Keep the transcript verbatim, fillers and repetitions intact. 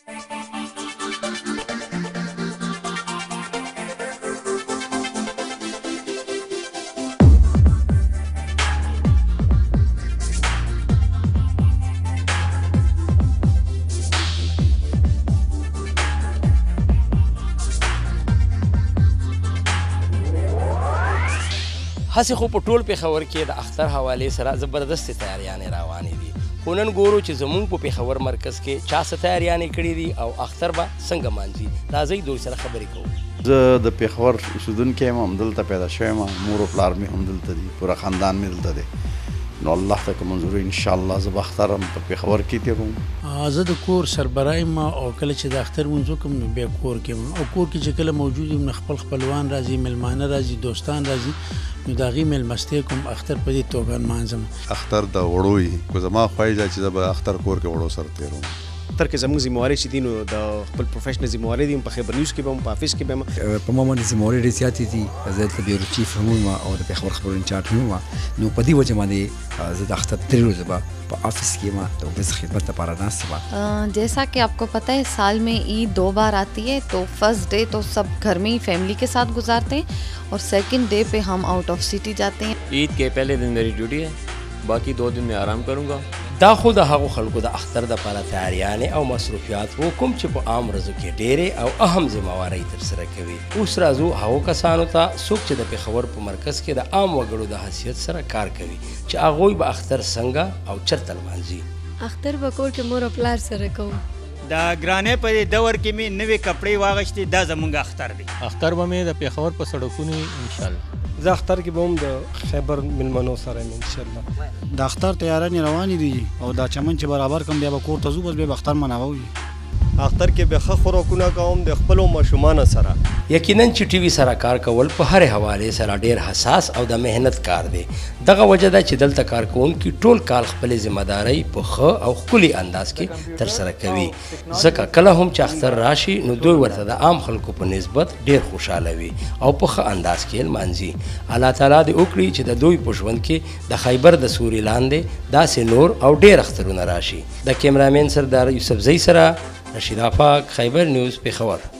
هسې خو په ټول پېښور کې د اختر حوالې سره زبردستې تیاریانې روانې دي خو نن ګورو چې زموږ په پېښور مرکز کې چا څه تیاریانې کړي دي او اختر به څنګه مانځي راځئ دوی سره خبرې کوو. زه د پېښور اوسېدونکی یم همدلته پیدا شوی یم مور و پلار مې همدلته دي پوره خاندان مې دلته دی نو الله ته که منظور وي انشاءالله زه به اختر هم په پېښور کې تېروم. زه د کور سربراه یم او کله چې د اختر لمونځ وکړم نو بیا کور کې یم او کور کې چې کله موجود یم نو خپل خپلوان راځي میلمانه راځي دوستان راځي نو د هغې میلمستې کوم اختر په دې توګه نمانځم. اختر د وړو وي خو زما خواهش ده چې زه به اختر کور کې وړو سره تېروم. اختر کې زموږ ذمهواري چې دي نو د خپل پروفیشنل ذمهواري دي په خبر نیوز کې به هم په افیس کې به هم په ما باندې ذمهواري ډېرې زیاتې دي. زه دلته بیورو چیف هم وم او د پېښور خبرو انچارج هم وم نو په دې وجه باندې زه د اختر درې ورځې به په افیس کې یم د اوفیس خدمت لپاره ناست یم. जैसा कि आपको पता है साल में ईद दो बार आती है तो फर्स्ट डे तो सब घर में ही फैमिली के साथ गुजारते हैं और सेकंड डे पे हम आउट ऑफ सिटी जाते हैं. ईद के पहले दिन मेरी ड्यूटी है बाकी दो दिन में आराम करूँगा. دا خو د هغو خلکو د اختر دپاره تیاریانې او مصروفیات و کوم چې په عام ورځو کې ډېرې او اهم ذمهوارۍ ترسره کوي. اوس راځو هغو کسانو ته څوک چې د پېښور په مرکز کې د عام وګړو د حیثیت سره کار کوي چې هغوی به اختر څنګه او چېرته لمانځي. اختر به کور کې مور او پلار سره کوو. د ګرانۍ په دور کې مې نوې کپړې واغېستې دا زموږ اختر دی. اختر به مې د پېښور په سړکونو انشاءالله. زه اختر کې به هم د خیبر میلمنو سره یم انشاءالله. د اختر تیارانې روانې دي او دا چمن چې برابر کړم بیا به کور ته ځو بس بیا به اختر مناوو. اختر کې به ښه خوراکونه کوم د خپلو ماشومانو سره. یقینا چې ټي وي سره کار کول په هرې حوالې سره ډېر حساس او د محنت کار دی. دغه وجه ده چې دلته کارکوونکي ټول کال خپلې ذمهدارۍ په ښه او ښکلي انداز کې ترسره کوي ځکه کله هم چې اختر راشي نو دوی ورته د عام خلکو په نسبت ډېر خوشحاله وي او په ښه انداز کې یې لمانځي. الله تعالی دې وکړي چې د دوی په ژوند کې د خیبر د سوري لاندې داسې نور او ډېر اخترونه راشي. د کیمرامین سردار یوسفزۍ سره رشید آفاق، خیبر نیوز، پېښور.